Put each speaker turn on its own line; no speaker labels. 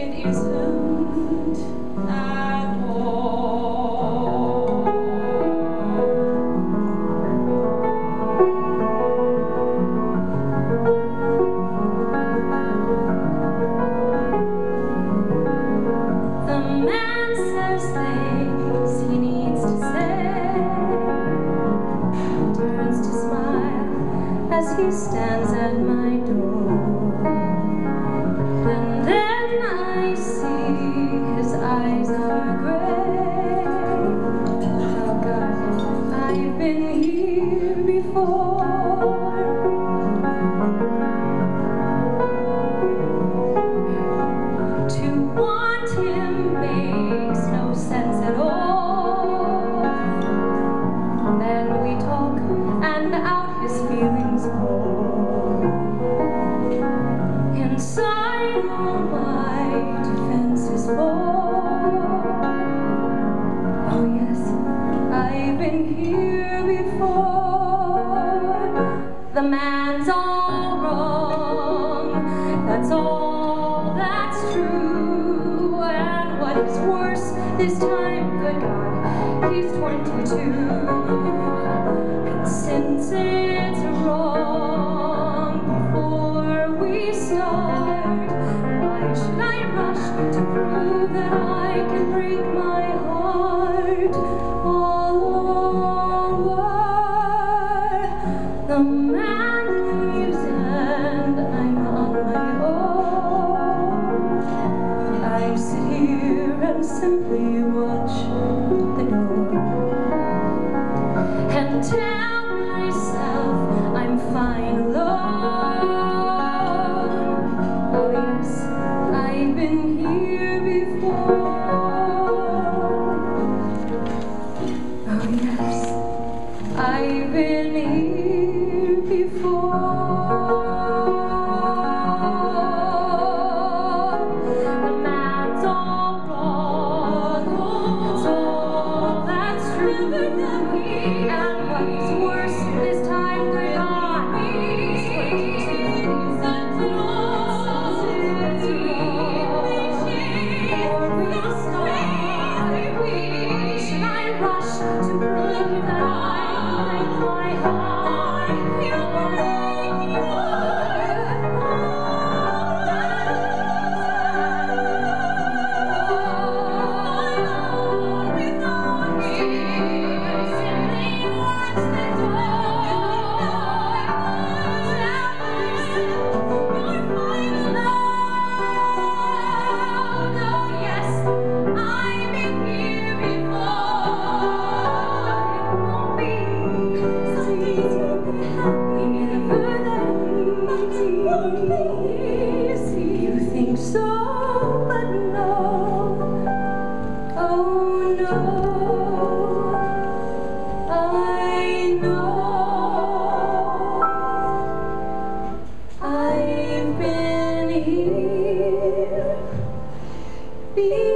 it isn't at all. The man says things he needs to say, turns to smile as he stands at my door, and then I see his eyes are gray. Oh God, I've been here before. To want him makes no sense at all. Then we talk and out his feelings pour. Inside all my defenses fall. Oh yes, I've been here before. The man's all wrong, that's all that's true. And what is worse this time, good God, he's 22. And since it's wrong before we start, why should I rush to prove that I can break my heart all over? The man leaves and I'm on my own. I sit here and simply watch the door and tell myself I'm fine alone. Oh yes, I've been here before. Oh yes, I've been here before. The man's all wrong, that's all that's true. And what is worse this time, good God, he's 22. Should I rush to prove that I break my heart? You think so, but no, oh no, I know I've been here before.